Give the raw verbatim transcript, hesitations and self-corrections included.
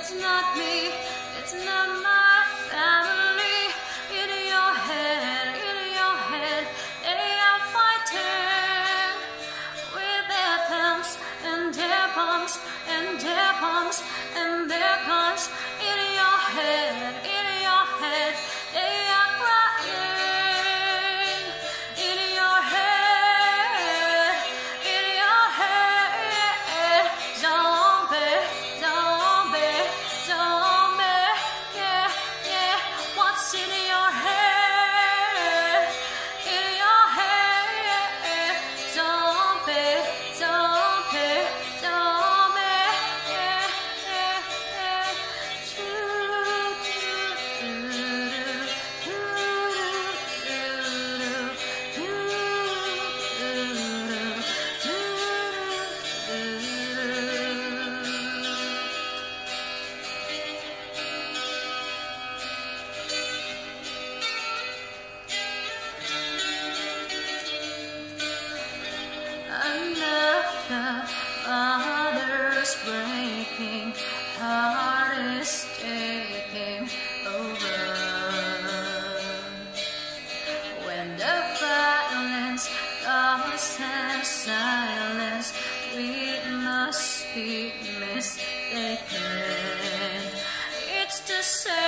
it's not me, it's not my family. In your head, in your head, they are fighting with their thumbs and their bombs and their bombs and their guns. In your head, in your head, they are crying. In your head, in your head, zombie, zombie, zombie, yeah, yeah. What's in your head? In your head, zombie, zombie, zombie, yeah, yeah, yeah. Another father's breaking, heart is taking over. When the violence causes silence, we must be mistaken. It's the same.